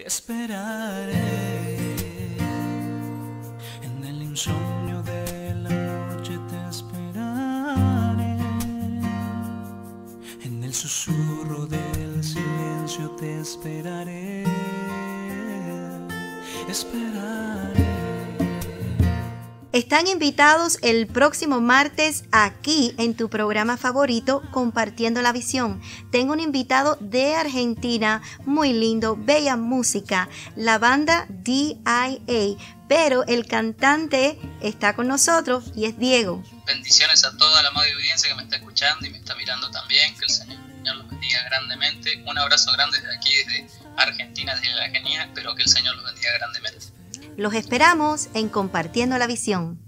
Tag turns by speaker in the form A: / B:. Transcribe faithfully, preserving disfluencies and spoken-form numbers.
A: Te esperaré en el insomnio de la noche, te esperaré en el susurro del silencio, te esperaré, esperaré.
B: Están invitados el próximo martes aquí en tu programa favorito, Compartiendo la Visión. Tengo un invitado de Argentina, muy lindo, bella música, la banda D I A, pero el cantante está con nosotros y es Diego.
C: Bendiciones a toda la amable audiencia que me está escuchando y me está mirando también, que el Señor los bendiga grandemente. Un abrazo grande desde aquí, desde Argentina, desde la Genia, espero que el Señor los bendiga grandemente.
B: Los esperamos en Compartiendo la Visión.